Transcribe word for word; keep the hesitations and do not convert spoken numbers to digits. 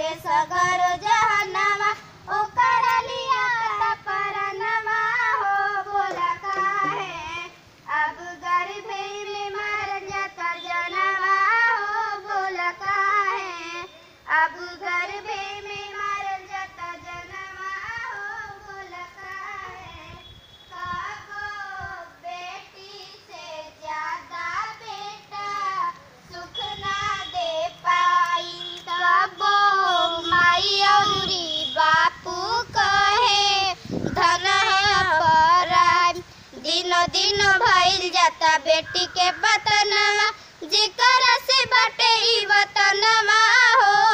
बाटे सगर जहनवा ओकर लिया परनवा हो बोला काहे अब गर्भे में मर जाता जनवा हो बोला काहे अब गर्भे में मर जाता जनवा हो बोला काहे काको बेटी से ज्यादा बेटा सुख ना दे पाई कबो माई औरी बापू कहे धन पराई दिनो दिनो भइल जाता बेटी के बतनवा जिकर से बाटे ई वतनवा हो